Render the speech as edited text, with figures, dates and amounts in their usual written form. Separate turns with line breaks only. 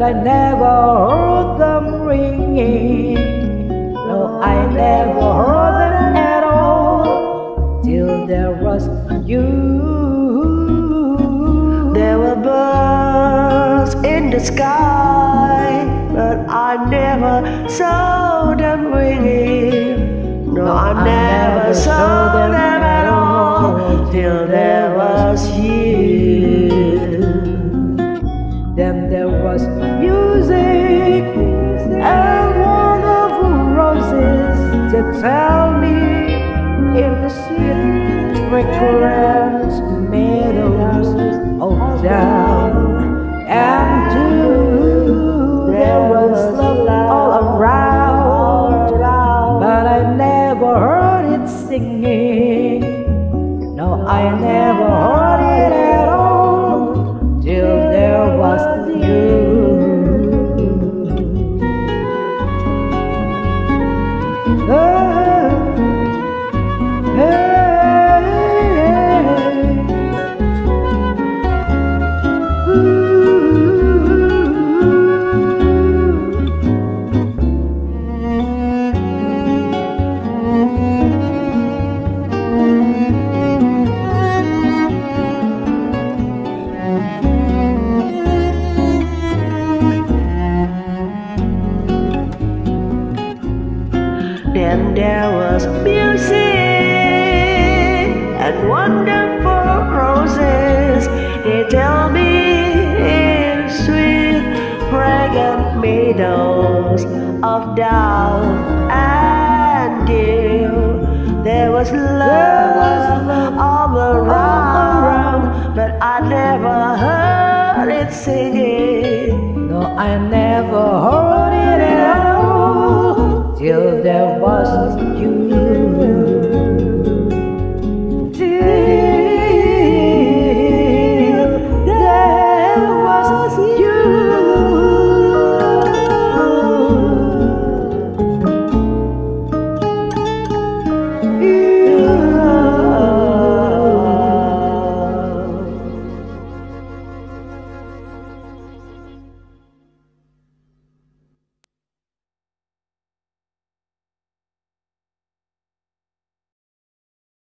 but I never heard them ringing. No, I never heard them at all till there was you.
There were birds in the sky, but I never saw them ringing. No, I never saw them at all till there was you.
Then there was music and wonderful roses that tell me in the sweet fragrance meadows of down. And too, there was love all around, but I never heard it singing. No, I never heard it at all till there was you.
Then there was music and wonderful roses. They tell me in sweet, fragrant meadows of down and dew. There was love all around, but I never heard it singing.
No, I never heard it at all till there was